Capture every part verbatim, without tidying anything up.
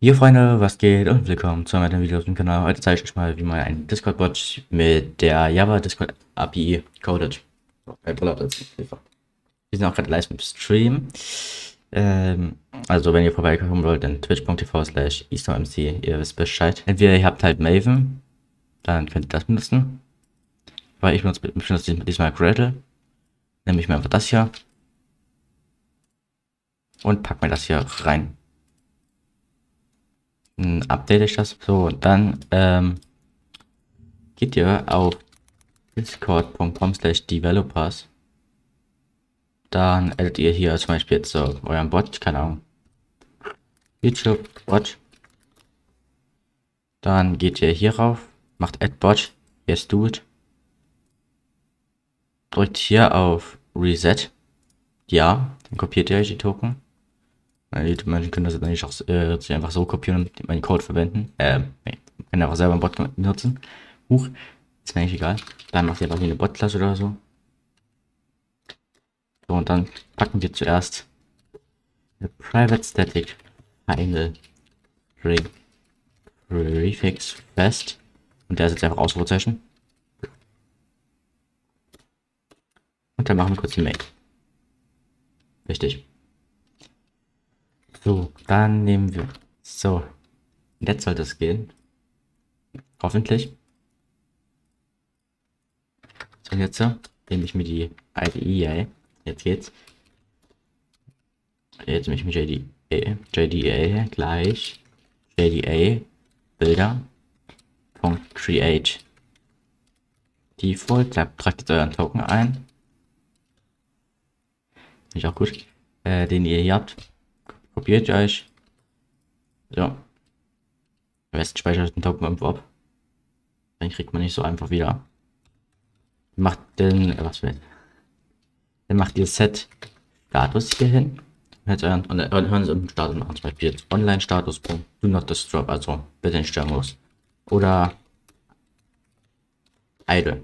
Hier Freunde, was geht und willkommen zu einem weiteren Video auf dem Kanal. Heute zeige ich euch mal, wie man einen Discord-Bot mit der Java Discord A P I codet. So, äh, Brille als Hilfe. Wir sind auch gerade live im Stream. Ähm, also wenn ihr vorbeikommen wollt, dann twitch punkt t v slash eastermc, ihr wisst Bescheid. Entweder ihr habt halt Maven, dann könnt ihr das benutzen. Weil ich benutze, benutze diesmal Gradle. Nehme ich mir einfach das hier und pack mir das hier rein. Dann update ich das. So, und dann ähm, geht ihr auf discord punkt com slash developers. Dann addet ihr hier zum Beispiel jetzt so euren Bot, keine Ahnung, YouTube Bot. Dann geht ihr hier rauf, macht Add Bot, yes do it. Drückt hier auf Reset. Ja, dann kopiert ihr euch die Token. Die Menschen können das nicht auch äh, einfach so kopieren und meinen Code verwenden. Ähm, nee, können einfach selber einen Bot benutzen. Huch, ist mir eigentlich egal. Dann macht ihr einfach hier eine Bot-Klasse oder so. So, und dann packen wir zuerst eine Private Static Final String Prefix fest. Und der ist jetzt einfach Ausrufezeichen. Und dann machen wir kurz die Main. Richtig. So, dann nehmen wir. So, jetzt sollte es gehen. Hoffentlich. So, jetzt nehme ich mir die I D E. Jetzt geht's. Jetzt nehme ich mir J D A, J D A gleich J D A Bilder. Create Default. Da tragt jetzt euren Token ein. Finde ich auch gut. Äh, den ihr hier habt. Kopiert ihr euch. So. Am besten speichert den Token irgendwo ab. Dann kriegt man nicht so einfach wieder. Macht den. Äh, was will. Dann macht ihr Set Status hier hin. Jetzt euren, und dann hören Sie im Status machen. Zum Beispiel jetzt Online-Status. Do not disturb. Also bitte nicht störungslos. Oder idle.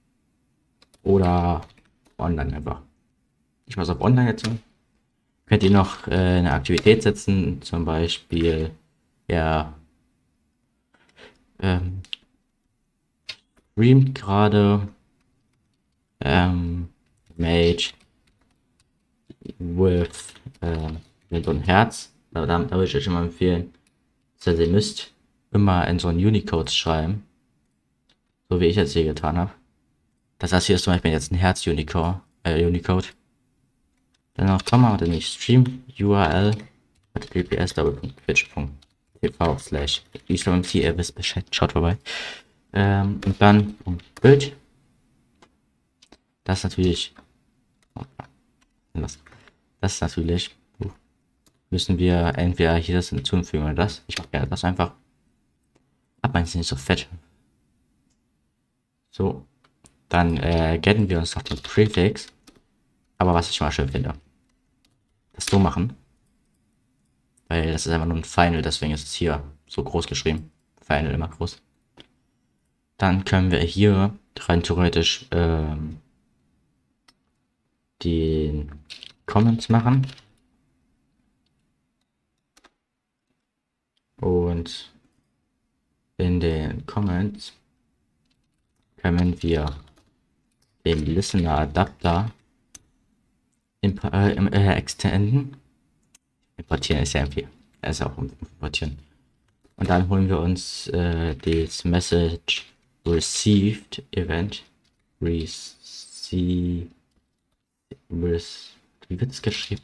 Oder online einfach. Ich mache es auf online jetzt. Könnt ihr noch äh, eine Aktivität setzen, zum Beispiel ja ähm, streamt gerade ähm, Mage with äh, mit so einem Herz. Da, da, da würde ich euch immer empfehlen, dass ihr müsst immer in so einen Unicode schreiben, so wie ich jetzt hier getan habe. Das heißt, hier ist zum Beispiel jetzt ein Herz Unicode, äh, Unicode. Dann noch Komma und dann nicht Stream U R L https twitch punkt t v slash eastermc, ihr wisst Bescheid, schaut vorbei. Ähm, und dann um Bild. Das natürlich. Das, das ist natürlich. Müssen wir entweder hier das hinzufügen oder das. Ich mache gerne das einfach. Aber meins ist nicht so fett. So. Dann äh, getten wir uns noch den Prefix. Aber was ich mal schön finde. Das so machen. Weil das ist einfach nur ein Final, deswegen ist es hier so groß geschrieben. Final immer groß. Dann können wir hier rein theoretisch ähm, den Comments machen. Und in den Comments können wir den Listener Adapter imp äh, äh, extenden. Importieren ist ja viel. Er ist auch importieren. Und dann holen wir uns äh, das Message Received Event. Receive. Wie wird es geschrieben?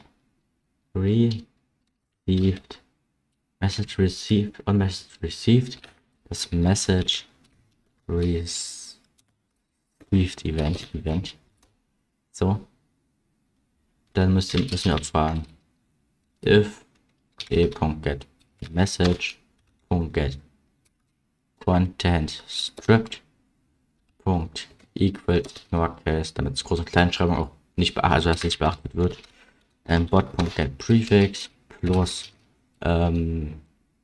Received. Message received und Message received. Das Message Received Event. Event. So. Dann müssen, müssen wir abfragen. If e.get message.get content stripped equal ignore case, damit es groß und Kleinschreibung auch nicht beachtet, also dass nicht beachtet wird. Ähm, bot.get prefix plus ähm,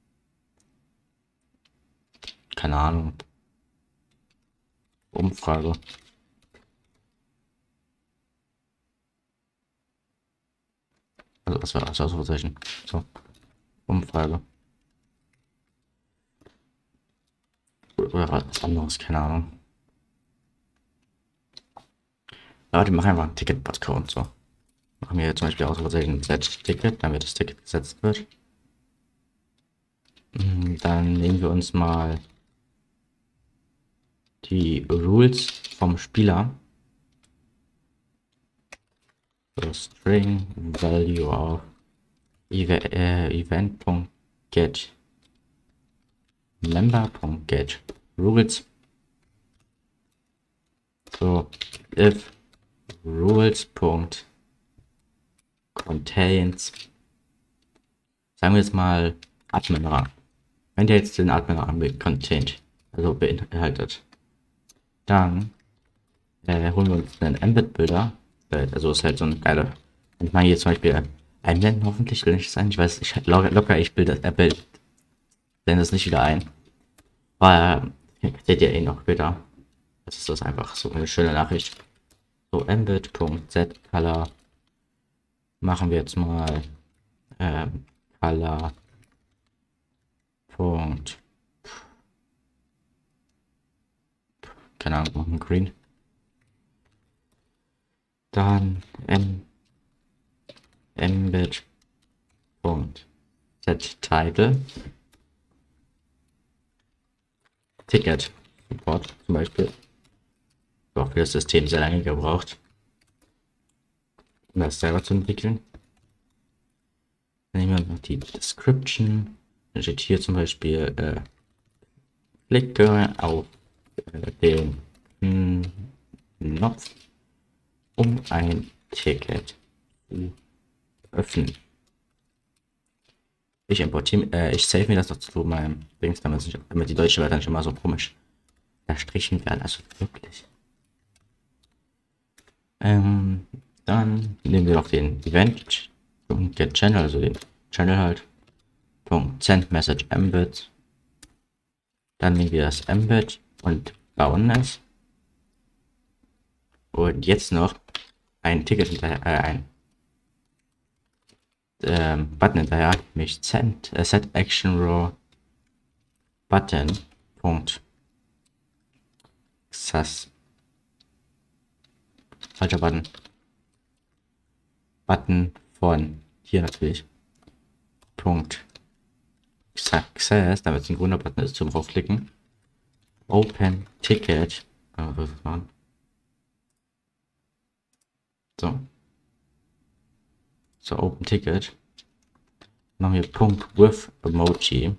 keine Ahnung, Umfrage. Also was war das Ausrufezeichen? So, Umfrage. oder was anderes, keine Ahnung. Aber die machen einfach einen Ticket-Bot-Code, so. Machen wir zum Beispiel aus Versehen Set-Ticket, damit das Ticket gesetzt wird. Dann nehmen wir uns mal die Rules vom Spieler. So, String Value of äh, Event.get Member.get Rules. So, if Rules.contains, sagen wir jetzt mal Admin-Rang. Wenn der jetzt den Admin-Rang contained, also beinhaltet, dann äh, holen wir uns einen Embed-Builder. Also ist halt so ein geiler. Wenn ich mal hier zum Beispiel einblenden, hoffentlich will ich sein. Ich weiß, ich locker, ich bilde das, blende das nicht wieder ein. Weil seht ihr eh noch später. Das ist das einfach so eine schöne Nachricht. So, embed.setColor machen wir jetzt mal ähm, Color. Punkt. Keine Ahnung, machen Green. Dann m embed. Set Title. Ticket Support zum Beispiel. Auch für das System sehr lange gebraucht, um das selber zu entwickeln. Dann nehmen wir noch die Description. Dann steht hier zum Beispiel äh, klicke auf äh, den Knopf, um ein Ticket zu öffnen. Ich importiere, äh, ich save mir das doch zu meinem Dings, damit, damit die deutsche Wörter nicht immer so komisch verstrichen werden. Also wirklich. Ähm, dann nehmen wir noch den Event und get Channel, also den Channel halt. Punkt Send Message Embed. Dann nehmen wir das Embed und bauen es. Und jetzt noch ein Ticket hinterher, äh, ein ähm, Button hinterher, nämlich Send, äh, Set Action Row Button. Punkt. Success. Falscher Button. Button von hier natürlich. Punkt. Success, damit es ein grüner Button ist zum draufklicken. Open Ticket. Äh, was ist das machen? So. So, Open Ticket. Machen wir Punkt with Emoji.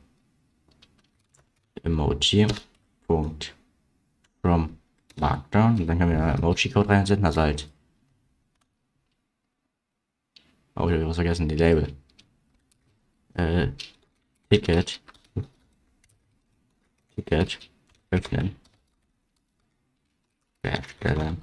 Emoji. Punkt. From Markdown. Und dann können wir einen Emoji-Code reinsetzen. Also halt. Oh, ich habe was vergessen. Die Label. Äh. Ticket. Ticket. Öffnen. Erstellen.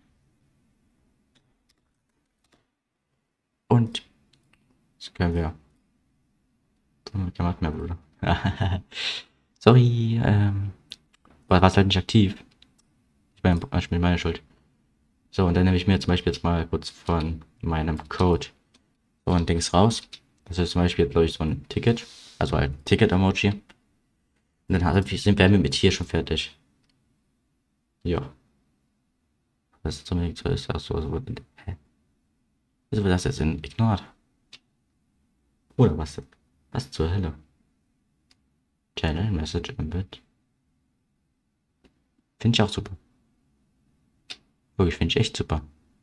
Und das können wir. Gemacht mehr, Bruder. Sorry, ähm. War es halt nicht aktiv. Ich meine, ich bin meine Schuld. So, und dann nehme ich mir zum Beispiel jetzt mal kurz von meinem Code so ein Dings raus. Das ist zum Beispiel, glaube ich, so ein Ticket. Also ein Ticket-Emoji. Und dann sind wir mit hier schon fertig. Ja. Das ist zumindest so ist. Achso, so. Hä? Wieso wird das jetzt in ignored? Oder was? Was zur Hölle? Channel, Message, Embed. Finde ich auch super. Wirklich, finde ich echt super.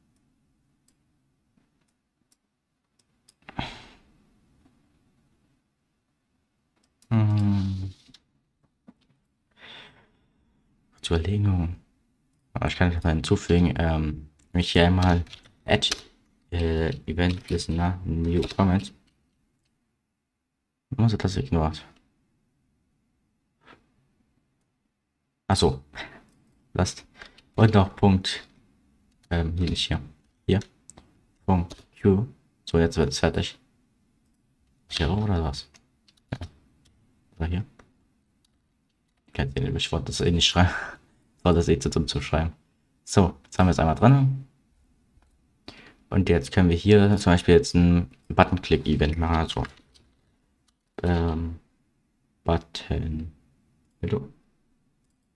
Hm. Zur Überlegung. Aber ich kann das mal hinzufügen. Ähm, wenn ich hier einmal Add äh, Event Listener New Comments. Muss das ignoriert. Achso. Lasst. Und noch Punkt. Ähm, hier nicht hier. Hier. Punkt Q. So, jetzt wird es fertig. Hier oder was? Ja. Oder hier. Ich kann den ich wollte das eh nicht schreiben. Ich wollte das eh zu dumm zu schreiben. So, jetzt haben wir es einmal drin. Und jetzt können wir hier zum Beispiel jetzt ein Button-Click-Event machen. Also ähm, Button. Hallo.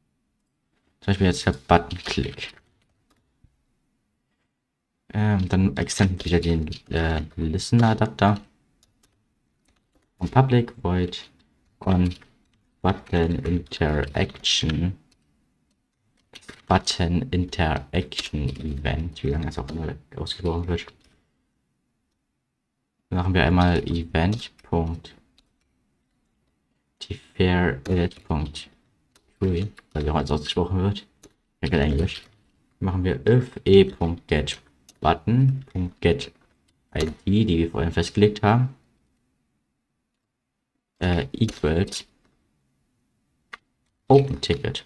Beispiel jetzt der Button Click. Ähm, dann extenden wieder den äh, Listener Adapter. Und Public Void on Button Interaction. Button Interaction Event, wie lange das auch immer ausgesprochen wird. Dann machen wir einmal Event. Defared.true, weil wie heute ausgesprochen wird. Ja, kein Englisch. Machen wir if e.get button.get I D, die wir vorhin festgelegt haben, äh, equals Open Ticket.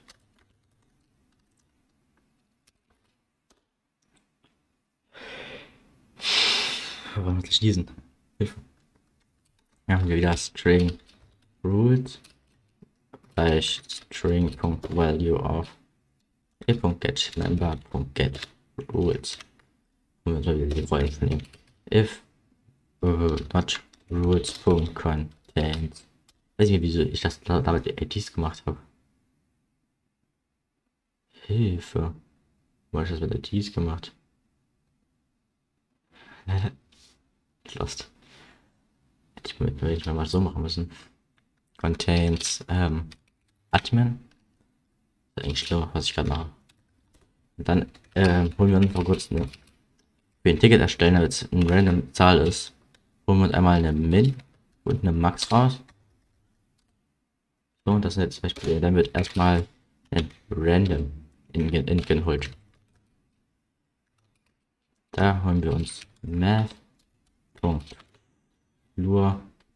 Wollen wir schließen? Hilfe. Ja, haben wir wieder String Rules gleich String.value of e.get member.get Rules. Und wir sollen wieder die Rollen nehmen. If uh, not rules.contains. Weiß nicht, wieso ich das damit die I Ds gemacht habe. Hilfe. Wo habe ich das mit I Ds gemacht? Lost. Hätte ich mit ich mal so machen müssen. Contains ähm, Admin. Das ist eigentlich schlimmer, was ich gerade mache. Und dann ähm, holen wir uns mal kurz eine, für ein Ticket erstellen, damit es eine random Zahl ist. Holen wir uns einmal eine Min und eine Max raus. So, und das sind jetzt zum Beispiel, dann wird erstmal ein Random Ingen in geholt. Da holen wir uns Math. Lure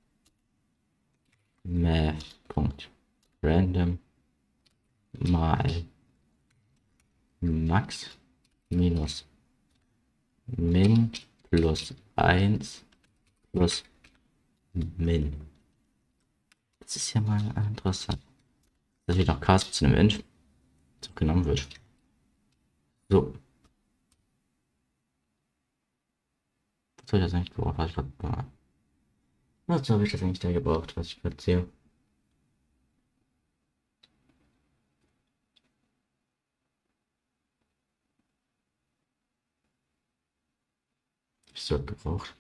Math.random mal Max minus Min plus eins plus Min. Das ist ja mal interessant. Dass wieder noch Cast zu einem Int so genommen wird. So. Was soll ich das eigentlich gebraucht? Was, was habe ich das eigentlich da gebraucht, was ich gerade sehe? Ich so gebraucht.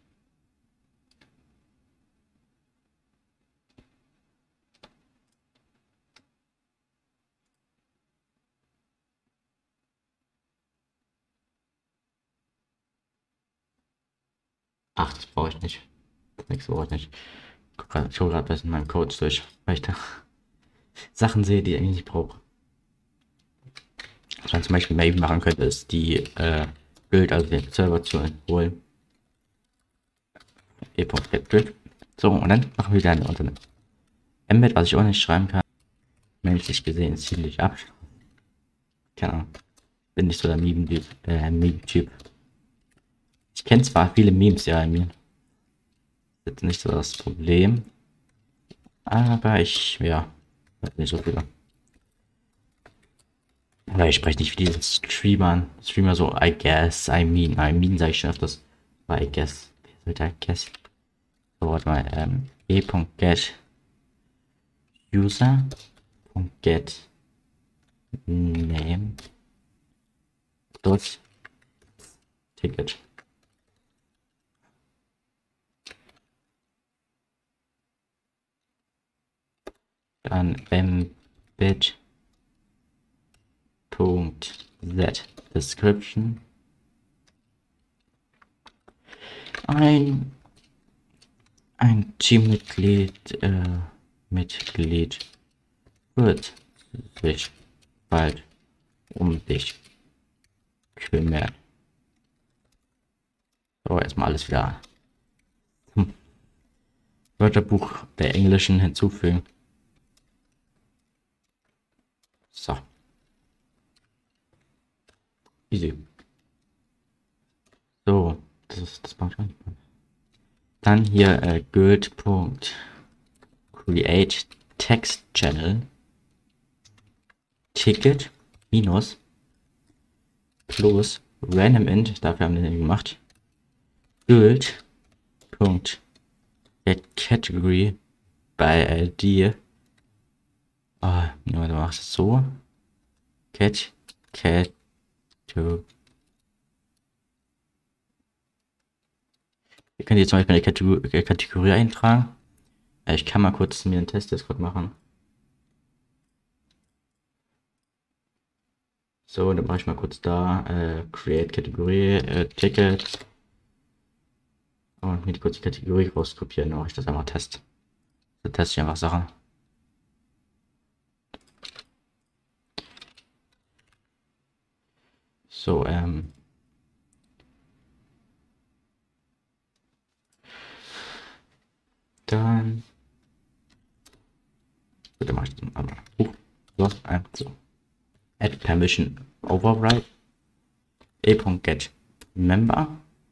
Ach, das brauche ich nicht. Das nächste brauche ich nicht. Ich hole gerade was in meinem Code durch, weil ich da Sachen sehe, die ich eigentlich nicht brauche. Was man zum Beispiel mal eben machen könnte, ist die äh, Build, also den Server zu holen. e.get. So, und dann machen wir wieder eine unter Embed, was ich auch nicht schreiben kann. Menschlich gesehen ziemlich ab. Keine Ahnung. Bin nicht so der Meme-Typ. Äh, Meme-Typ. Ich kenne zwar viele Memes, ja, in mir. Das ist nicht so das Problem. Aber ich, ja, nicht so viele. Aber ich spreche nicht wie diesen Streamern. Streamer so, I guess, I mean, I mean, sage ich schon öfters. Aber I guess. Wer sollte I guess? So, warte mal, ähm, e.get user.get name dot ticket. Dann embed Punkt Z Description. Ein ein Teammitglied äh, Mitglied wird sich bald um dich kümmern. So, erstmal alles wieder hm. Wörterbuch der Englischen hinzufügen. So. Easy. So, das ist das macht man. Dann hier äh, Guild.create Text Channel Ticket minus plus random int, dafür haben wir den gemacht. Guild.get category by I D. Ah, oh, du machst es so. Cat Category. Ihr könnt jetzt zum Beispiel eine Kategorie, Kategorie eintragen. Ich kann mal kurz mir einen Test-Discord machen. So, dann mache ich mal kurz da äh, Create Kategorie, äh, Ticket. Und mir die kurz die Kategorie rauskopieren, dann mache ich das einmal Test. Da teste ich einfach Sachen. So, ähm. Dann. Bitte mache ich das einmal. Uh, so, ein, so. Add Permission Override. E.get Member.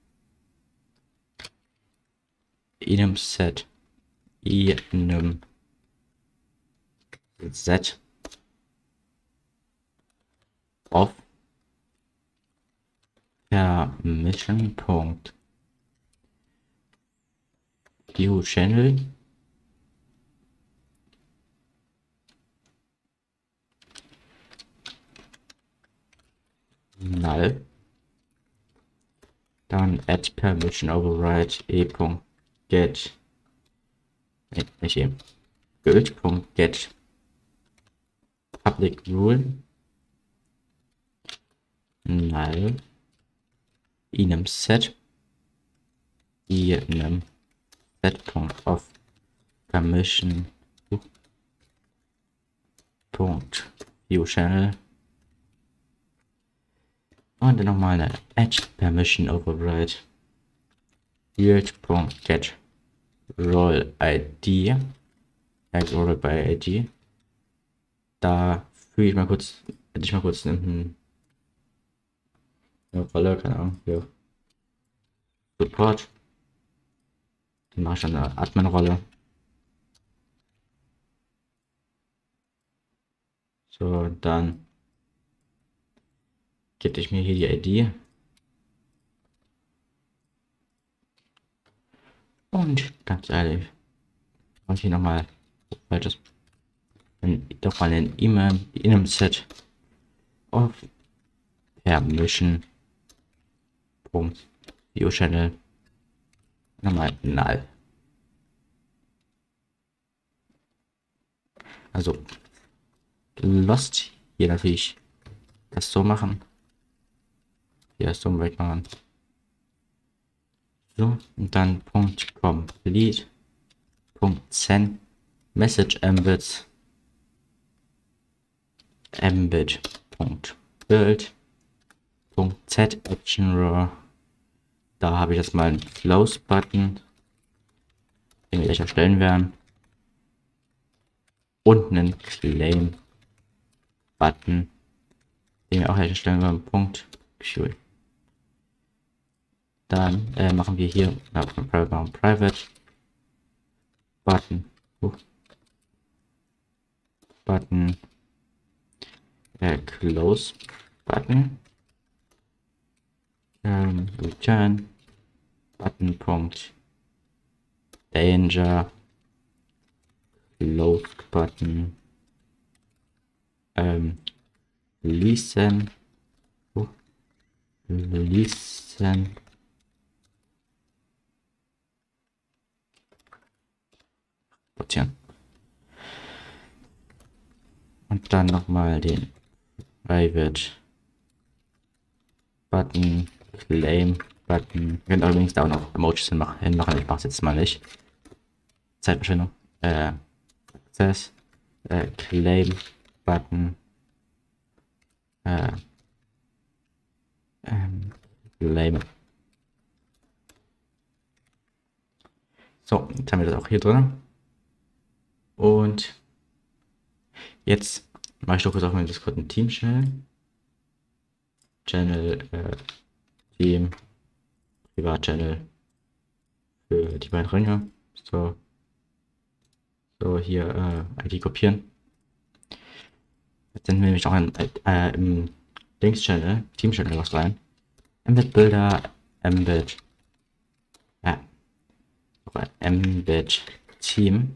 Enum set. Enum set. Of. Permission. Punkt. View Channel. Null. Dann add permission override e.get. Nee, nicht eben. Build.get public rule. Null. Enum set. Enum set.of permission. Punkt. View Channel. Und dann nochmal eine add permission override. Build.get roll id. Ja, roll by id. Da füge ich mal kurz, hätte ich mal kurz einen, eine Rolle, keine Ahnung, hier. Support. Dann mache ich dann eine Admin-Rolle. So, dann gebe ich mir hier die I D. Und ganz ehrlich, mache ich hier nochmal falsches. Dann doch mal den E-Mail, Enum set of permission. Punkt. View Channel. Nochmal null. Also, Lost hier natürlich das so machen. Hier das so wegmachen. So, und dann Punkt complete. Punkt send. Message embeds. Embed. Punkt build. Punkt z action raw. Da habe ich jetzt mal einen Close Button, den wir gleich erstellen werden. Und einen Claim Button, den wir auch erstellen werden. Punkt Queue. Dann äh, machen wir hier na, private, private Button. Uh, Button. Äh, Close Button. Ähm, return. Button. Punkt. Danger. Closed Button. Ähm, listen. Uh, listen. Portieren. Und dann nochmal den Private Button, Claim Button. Wir können übrigens da auch noch Emojis hinmachen. Ich mache es jetzt mal nicht. Zeitverschwendung. Äh, Access. Äh, Claim Button. Äh, ähm, Claim. So, jetzt haben wir das auch hier drin. Und jetzt mache ich doch kurz auf meinem Discord ein Team Channel. Channel, äh, Team, Privat-Channel für die beiden Ringe. So, so hier äh, I D kopieren. Jetzt senden wir nämlich auch ein, äh, im Links-Channel, Team-Channel was rein. Embed Builder, Embed, ja, Embed Team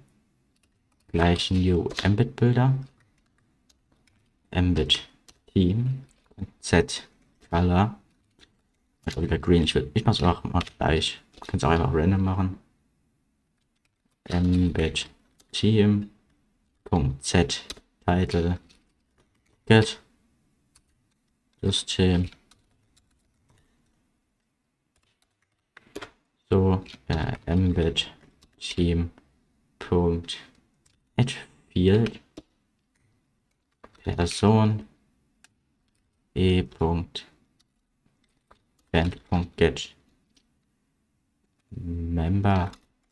gleich New Embed Builder, Embed Team Z Color. Ich will wieder Green. Ich will, ich mach's auch mal gleich. Du kannst auch einfach random machen. Embed Team. Z Title Get System. So, äh, Embed Team. Punkt. Add Field. Person. E. Band.get. Member.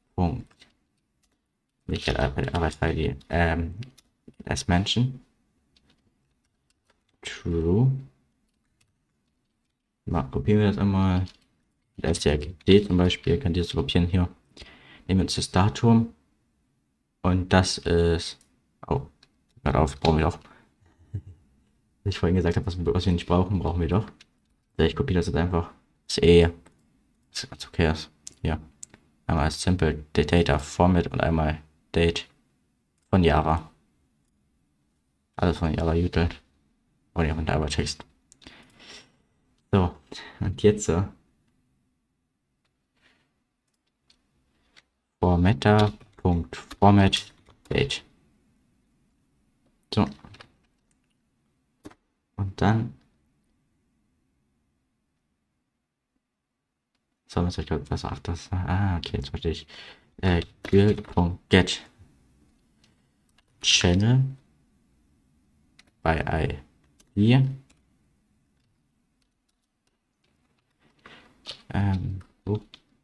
Ich hätte Arbeits-I D. Ähm, as mentioned. True. Mal kopieren wir das einmal. Da ist der D zum Beispiel. Könnt ihr das kopieren hier. Nehmen wir uns das Datum. Und das ist. Oh, hört auf, brauchen wir doch. Was ich vorhin gesagt habe, was, was wir nicht brauchen, brauchen wir doch. Ich kopiere das jetzt einfach. Das E. Das ist okay. Hier. Einmal als Simple Data Format und einmal Date von Java. Alles von Java Util. Und ja von Java Text. So, und jetzt so. Formatter.format Date. So. Und dann. So, was ich glaube, was auch das. Ah, okay, jetzt verstehe ich. Äh, Guild.get Channel bei I D. Ähm, so.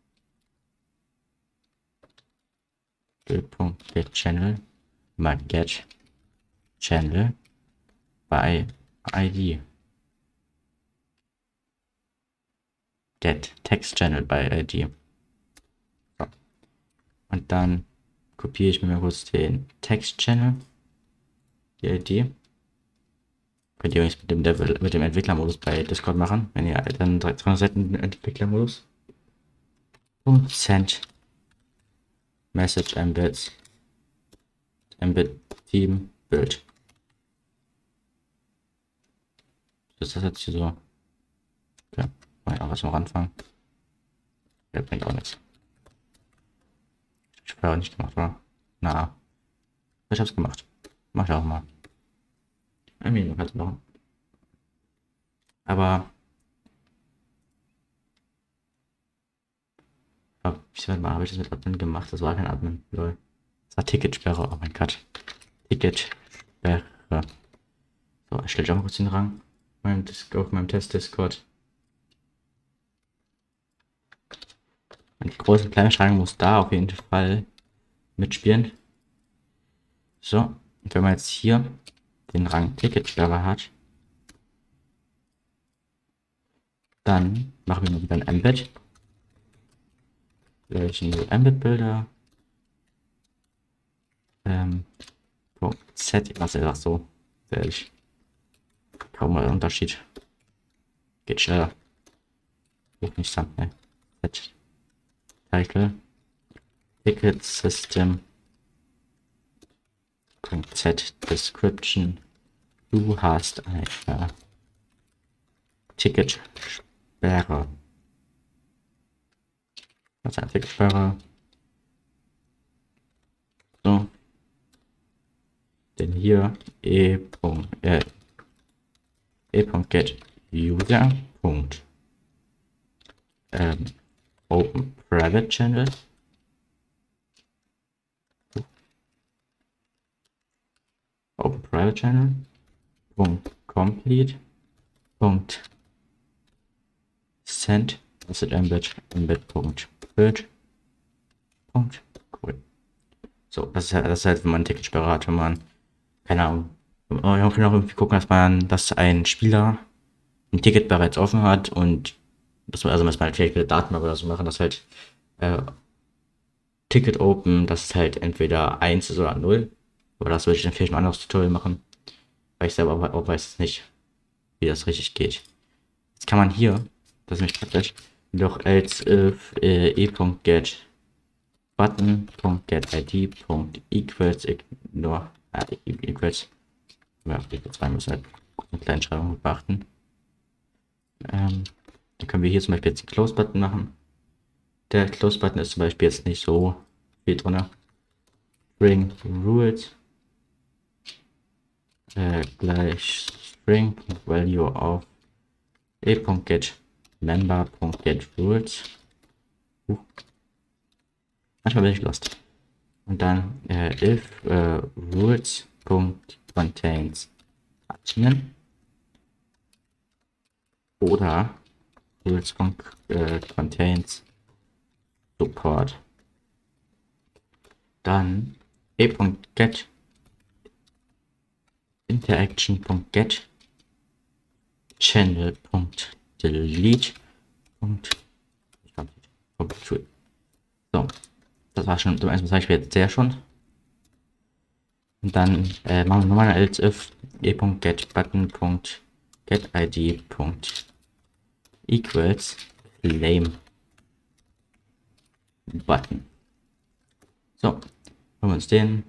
Guild.get Channel mal get Channel bei I D. Get Text Channel bei I D. So. Und dann kopiere ich mir mal kurz den Text Channel, die I D. Könnt ihr übrigens mit dem, Devil, mit dem Entwicklermodus bei Discord machen, wenn ihr dann dreihundert Seiten Entwicklermodus. Und Send Message Embeds Embed Team Build. Ist das jetzt hier so? Okay. Mal auch was am Anfang. Der bringt auch nichts. Ich habe auch nicht gemacht, oder? Na. Ich hab's gemacht. Mach ich auch mal. Ein Minimum kannst du machen. Aber. Wie mal habe ich das mit Admin gemacht? Das war kein Admin. Lol. Das war Ticketsperre. Oh mein Gott. Ticketsperre. So, ich stelle auch mal kurz den Rang. Auf meinem Test-Discord. Und die große und kleine Schranke muss da auf jeden Fall mitspielen. So, und wenn man jetzt hier den Rang Ticketsperre hat, dann machen wir mal wieder ein Embed. Welchen Embed Bilder. Ähm, Z, was er sagt so. Ehrlich. Kaum mal Unterschied. Geht schneller. Geht nicht Thumbnail. Z. Title. Ticket System. Z Description. Du hast eine Ticketsperre. Was ist eine Ticketsperre? So. Denn hier e. Äh, e.get user. Ähm, open private channel. Open private channel. Punkt complete. Punkt send. Das ist embed. Embed. Punkt build. Punkt. Cool. So, das ist halt, das ist halt, wenn man eine Ticketsperre hat, wenn man, keine Ahnung, man kann auch irgendwie gucken, dass man, dass ein Spieler ein Ticket bereits offen hat und dass man, also dass man halt vielleicht mit Daten oder so machen, dass halt äh, Ticket Open, das ist halt entweder eins ist oder null. Aber das würde ich dann vielleicht ein anderes Tutorial machen, weil ich selber auch weiß nicht, wie das richtig geht. Jetzt kann man hier, das ist nämlich praktisch, doch als if äh, e.get button.getID.equals ignore äh, equals ja, die zwei müssen halt eine Kleinschreibung beachten. Ähm, dann können wir hier zum Beispiel jetzt einen Close-Button machen. Der Close-Button ist zum Beispiel jetzt nicht so viel drin. String Rules äh, gleich String Value of e.get member.get rules. Uh. Manchmal bin ich lost. Und dann äh, if äh, rules.contains admin oder rules.contains support. Dann e.get interaction.get channel.delete. So, das war schon zum ersten Beispiel jetzt sehr schon. Und dann äh, machen wir nochmal eine else if e.getButton.getID. equals flame button. So, holen wir uns den.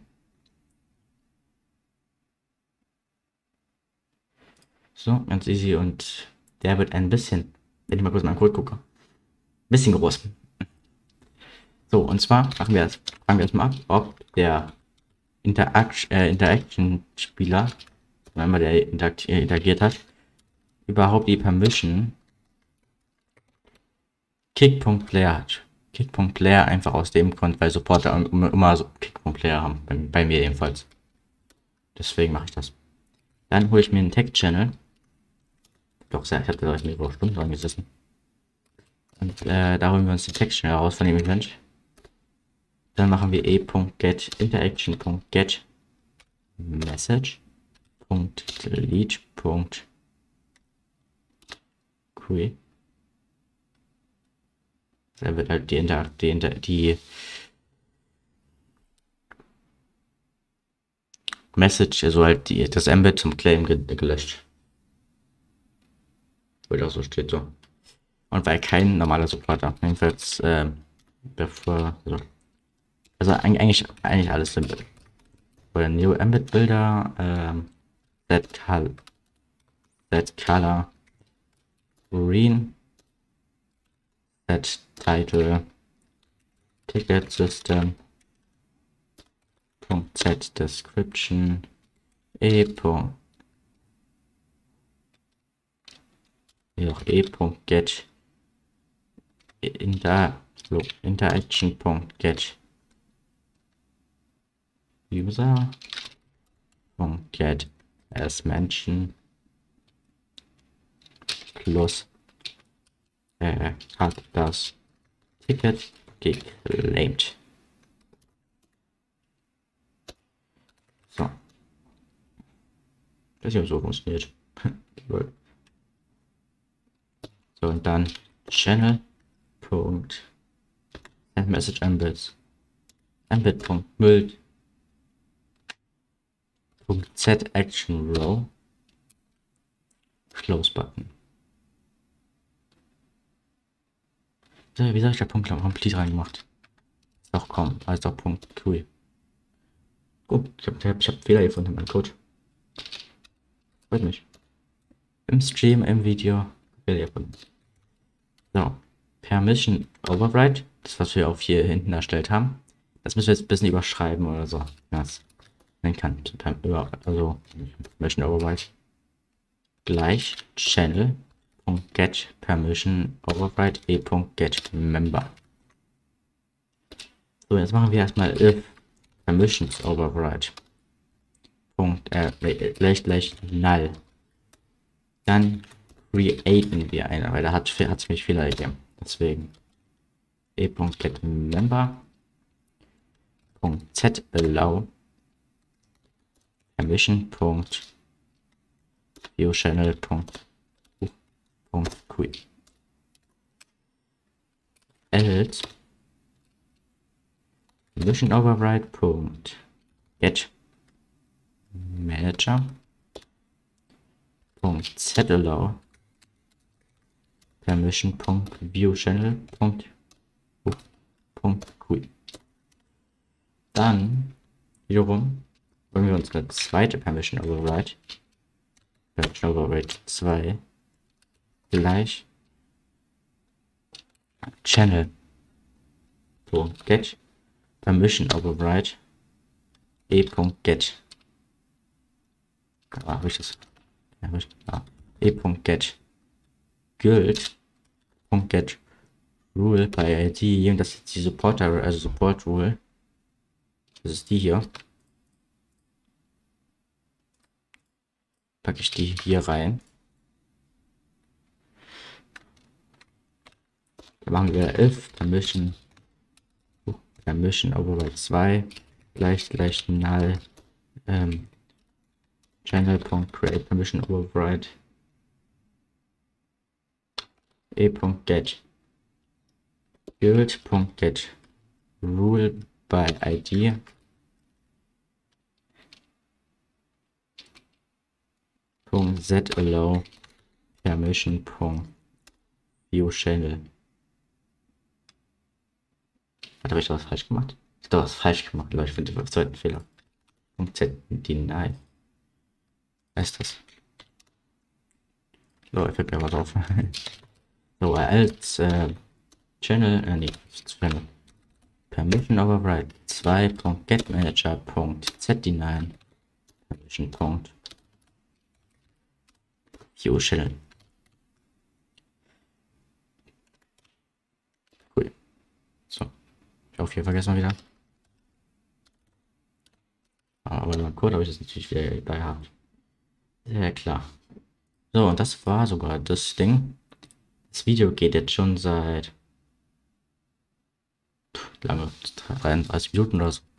So, ganz easy und der wird ein bisschen, wenn ich mal kurz meinen Code gucke, ein bisschen groß. So, und zwar machen wir das, fragen wir erstmal ab, ob der Interact, äh, Interaction-Spieler, wenn man der interakt, äh, interagiert hat, überhaupt die Permission Kick.Player hat. Kick.Player einfach aus dem Grund, weil Supporter immer so Kick.Player haben, bei, bei mir ebenfalls. Deswegen mache ich das. Dann hole ich mir einen Tag-Channel. Doch, ich hatte da mehrere Stunden dran gesessen. Und äh, da holen wir uns den Tag-Channel raus von dem Event. Dann machen wir e.get interaction.get message.delete.query. Da wird halt die Interaktion, die, die Message, also halt die, das Embed zum Claim gelöscht. Weil auch so steht so. Und weil kein normaler Supporter, jedenfalls, äh, bevor, also, also eigentlich, eigentlich alles simpel. Oder New Embed Builder, ähm, Set Color, Set Color, Green, Set Title, Ticket System, Set Description, e. Auch e.get inter, interaction.get user .get as mentioned plus äh, hat das Ticket geclaimed. So. Das hier so funktioniert. So, und dann Channel. Send Message Embeds. Embed.build. Set Action Row. Close Button. So, wie soll ich da Punkt Complete reingemacht? Ist doch kaum, also doch Punkt Q. Gut, ich habe ich hab Fehler gefunden in meinem Code. Freut mich. Im Stream, im Video, Fehler gefunden. So, Permission Override, das was wir auf hier hinten erstellt haben. Das müssen wir jetzt ein bisschen überschreiben oder so. Das nennen kann. Also Permission Override gleich Channel.get Permission Override e.get Member. So, jetzt machen wir erstmal if Permissions Override. Punkt, äh, gleich gleich null. Dann createn wir eine, weil da hat es mich Fehler gegeben. Deswegen e.get Member. Set allow permission. View channel. Quit. Else permission override. Get manager. Set allow permission. View channel. Quit. Dann wiederum wollen wir uns eine zweite Permission Override, Permission Override zwei, gleich Channel. So, get permission override e.get. Ah, habe ich das? Ja, hab ich, ah, e.get guild.get rule bei I D, und das ist die Supporter, also Support Rule. Das ist die hier. Packe ich die hier rein. Dann machen wir if permission uh, permission override zwei gleich gleich null ähm, channel.create permission override e.get guild.get rule by I D set allow permission view channel. Habe ich da was falsch gemacht? Ich habe da was falsch gemacht, aber ich finde den zweiten Fehler. Z deny. Was ist das? So, ich habe ja was auf. So, als äh, Channel, äh, nee, Channel. Permission override zwei.getManager.zdeny permission. View channel. Cool. So. Ich hoffe, hier vergessen wir wieder. Aber beim Code habe ich das natürlich wieder dabei gehabt. Sehr klar. So, und das war sogar das Ding. Das Video geht jetzt schon seit lange, dreiunddreißig Minuten oder so.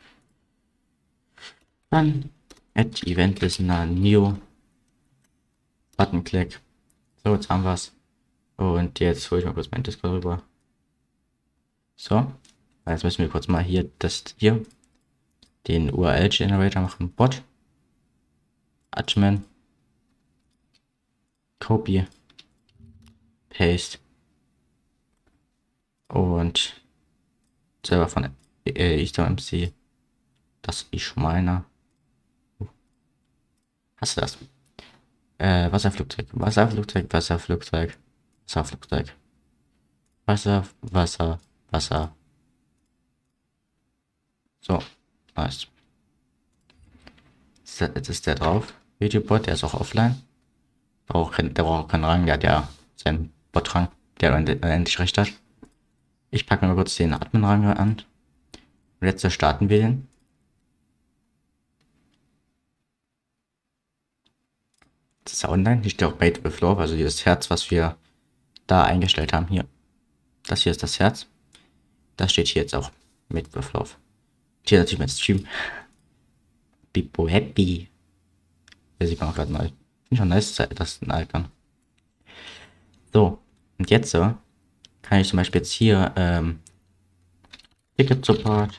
Dann add event listener new Button click. So, jetzt haben wir es. Und jetzt hole ich mal kurz mein Discord rüber. So, jetzt müssen wir kurz mal hier das hier den U R L Generator machen. Bot admin copy paste und selber von äh, ich da M C. Das ist meiner. Hast du das? Äh, Wasserflugzeug, Wasserflugzeug, Wasserflugzeug, Wasserflugzeug, Wasser, Wasser, Wasser. So, nice. Jetzt ist der drauf. Videobot, der ist auch offline. Braucht kein, der braucht keinen Rang, der hat ja seinen Bot-Rang, der endlich recht hat. Ich packe mal kurz den Admin-Rang an. Und jetzt starten wir den. Das ist ja online, hier steht auch Bait with Love, also dieses Herz, was wir da eingestellt haben. Hier. Das hier ist das Herz. Das steht hier jetzt auch mit with Love. Hier natürlich mein Stream. Bipo Happy. Der sieht man auch gerade neu. Finde ich schon nice, dass ein Icon. So, und jetzt so kann ich zum Beispiel jetzt hier ähm, Ticket Support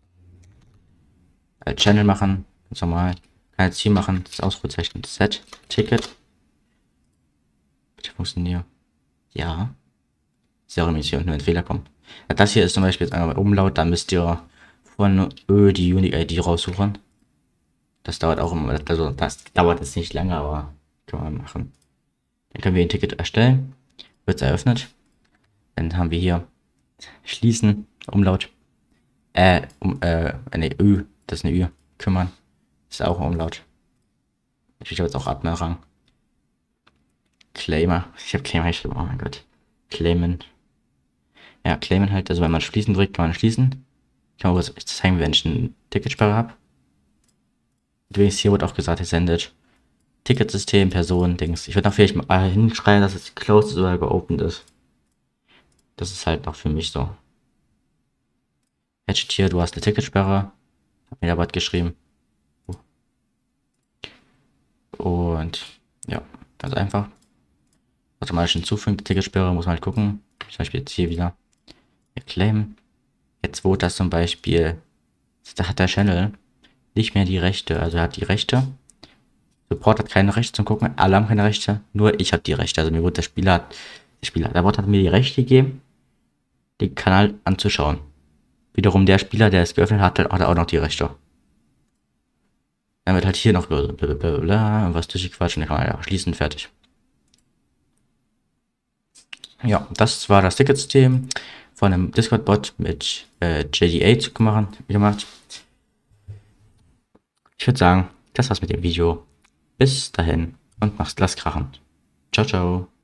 als Channel machen, ganz normal. Kann jetzt hier machen, das Ausrufezeichen Set Ticket. Bitte funktioniert. Ja. Sehr remis hier unten, wenn ein Fehler kommt. Ja, das hier ist zum Beispiel jetzt einmal Umlaut, da müsst ihr von Ö die Unique I D raussuchen. Das dauert auch immer, also das dauert jetzt nicht lange, aber kann man machen. Dann können wir ein Ticket erstellen, wird es eröffnet. Dann haben wir hier schließen, Umlaut, äh, um, äh, eine Ü, das ist eine Ü, kümmern, ist auch Umlaut. Ich habe jetzt auch Admin-Rang. Claimer, ich habe Claimer geschrieben, oh mein Gott. Claimen. Ja, claimen halt, also wenn man schließen drückt, kann man schließen. Ich kann euch zeigen, wenn ich eine Ticketsperre habe. Übrigens, hier wird auch gesagt, gesendet. Ticketsystem, Person, Dings. Ich würde noch vielleicht mal hinschreiben, dass es closed ist oder geopened ist. Das ist halt noch für mich so. Hatchet hier, du hast eine Ticketsperre. Hab mir da was geschrieben. Und ja, ganz einfach. Automatisch hinzufügen, die Ticketsperre muss man halt gucken. Zum Beispiel jetzt hier wieder. Claim. Jetzt wurde das zum Beispiel, da hat der Channel nicht mehr die Rechte, also er hat die Rechte. Support hat keine Rechte zum Gucken, alle haben keine Rechte, nur ich habe die Rechte. Also mir wurde der Spieler, der Spieler, der Bot hat mir die Rechte gegeben, den Kanal anzuschauen. Wiederum der Spieler, der es geöffnet hat, hat auch noch die Rechte. Dann wird halt hier noch blablabla, was durchgequatscht und dann kann man ja schließen, fertig. Ja, das war das Ticketsystem von einem Discord-Bot mit äh, J D A gemacht, gemacht. Ich würde sagen, das war's mit dem Video. Bis dahin und mach's, lasst krachen. Ciao, ciao.